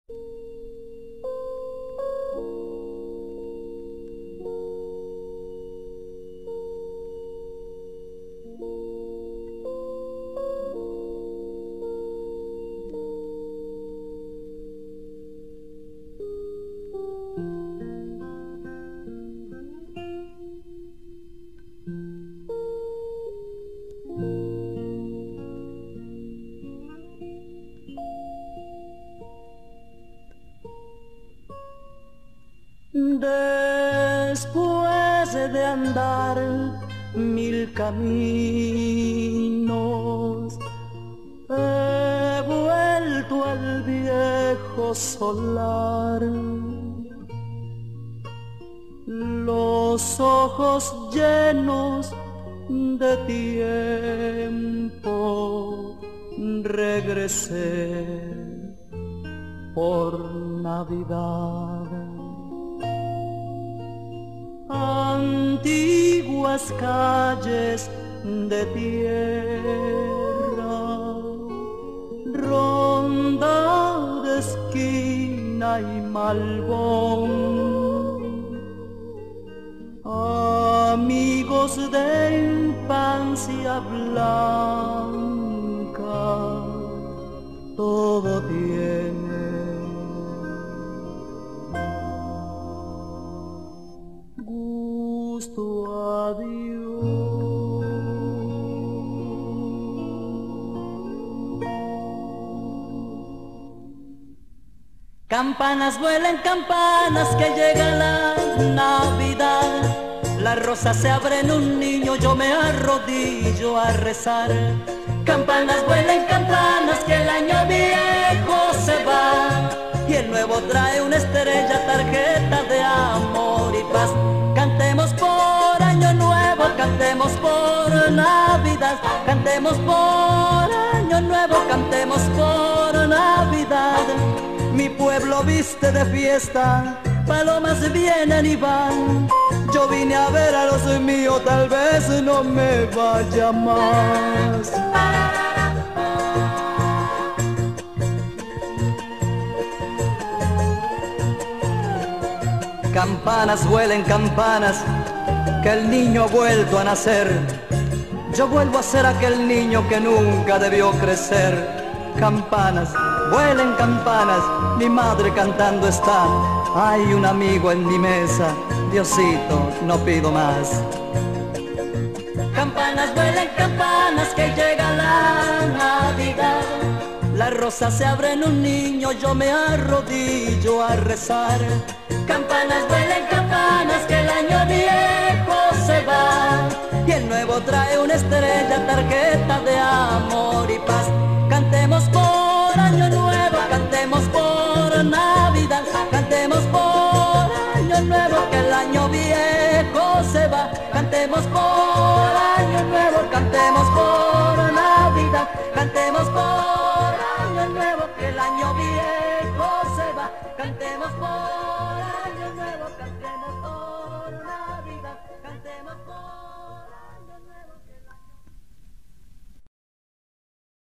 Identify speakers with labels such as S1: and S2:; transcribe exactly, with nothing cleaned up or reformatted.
S1: Después de andar mil caminos, he vuelto al viejo solar. Los ojos llenos de tiempo, regresé por Navidad. Antiguas calles de tierra, ronda de esquina y malvón, amigos de infancia blanca, todo tiene gusto a Dios. Campanas vuelan, campanas, que llega la Navidad. Las rosas se abren, un niño, yo me arrodillo a rezar. Campanas vuelan, campanas, que el año viejo se va y el nuevo trae una estrella, tarjeta de amor y paz. Cantemos por año nuevo, cantemos por Navidad, cantemos por año nuevo, cantemos por Navidad. Mi pueblo viste de fiesta, palomas vienen y van. Yo vine a ver a los míos, tal vez no me vaya más. Campanas vuelen, campanas, que el niño ha vuelto a nacer. Yo vuelvo a ser aquel niño que nunca debió crecer. Campanas, vuelen campanas, mi madre cantando está. Hay un amigo en mi mesa, Diosito, no pido más. Campanas vuelen campanas, que llega la Navidad. Las rosas se abren, un niño, yo me arrodillo a rezar. Campanas vuelen campanas, que el año viejo se va y el nuevo trae una estrella, tarjeta de amor y paz. Cantemos por año nuevo, cantemos por Navidad, cantemos por año nuevo, que el año viejo se va. Cantemos por año nuevo, cantemos por Navidad, cantemos por año nuevo, que el año viejo se va. Cantemos por